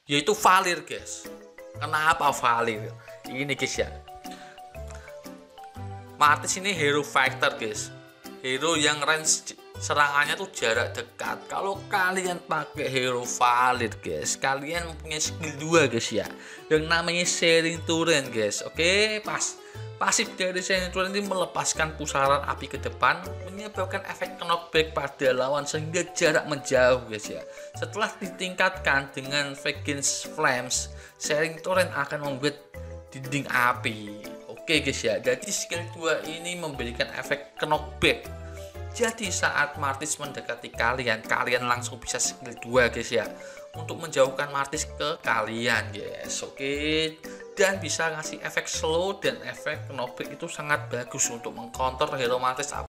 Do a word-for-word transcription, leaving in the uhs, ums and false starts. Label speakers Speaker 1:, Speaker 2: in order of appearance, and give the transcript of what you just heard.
Speaker 1: yaitu Valir guys. Kenapa Valir? Ini guys ya, Martis ini hero fighter guys, hero yang range serangannya tuh jarak dekat. Kalau kalian pakai hero Valir guys, kalian mempunyai skill dua guys ya, yang namanya Searing Torrent guys. Oke, pas pasif dari Searing Torrent ini melepaskan pusaran api ke depan, menyebabkan efek knockback pada lawan sehingga jarak menjauh guys ya. Setelah ditingkatkan dengan Vengeance Flames, Searing Torrent akan membuat dinding api. Oke guys ya, jadi skill dua ini memberikan efek knockback. Jadi saat Martis mendekati kalian, kalian langsung bisa skill dua guys ya, untuk menjauhkan Martis ke kalian guys. Oke, dan bisa ngasih efek slow dan efek knockback, itu sangat bagus untuk mengcounter hero Martis